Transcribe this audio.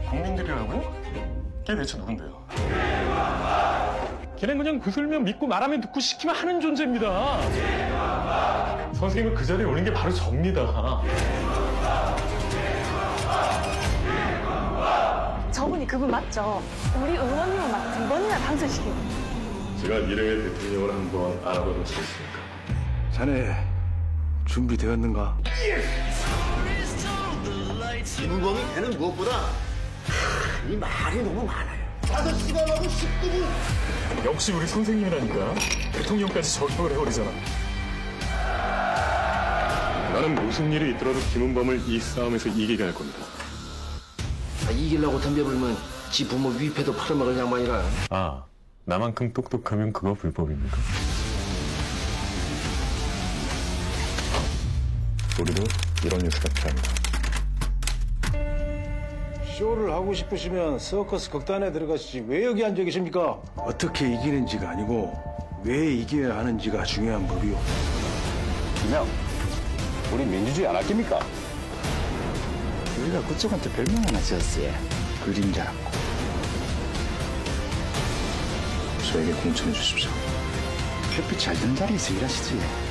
국민들이라고요? 걔 대체 누군데요? 걔는 그냥 구슬면 믿고 말하면 듣고 시키면 하는 존재입니다. 선생님을 그 자리에 올린 게 바로 접니다. 저분이 그분 맞죠? 우리 의원님은 막 2번이나 당선시키고. 제가 미래의 대통령을 한번 알아보도록 하겠습니다. 자네 준비되었는가? 김은범이 걔는 무엇보다 이 말이 너무 많아요. 5시간 하고 19분. 역시 우리 선생님이라니까. 대통령까지 적용을 해버리잖아. 나는 무슨 일이 있더라도 김은범을 이 싸움에서 이기게 할 겁니다. 이기려고 덤벼불면 지 부모 위패도 팔아먹을 양반이라. 아, 나만큼 똑똑하면 그거 불법입니까? 우리도 이런 뉴스가 필요합니다. 쇼를 하고 싶으시면 서커스 극단에 들어가시지 왜 여기 앉아 계십니까? 어떻게 이기는지가 아니고 왜 이겨야 하는지가 중요한 법이요. 그냥 우리 민주주의 안 아낍니까? 우리가 그쪽한테 별명 하나 지었어요. 그림자라고. 저에게 공천해 주십시오. 햇빛 잘 드는 자리에서 일하시지.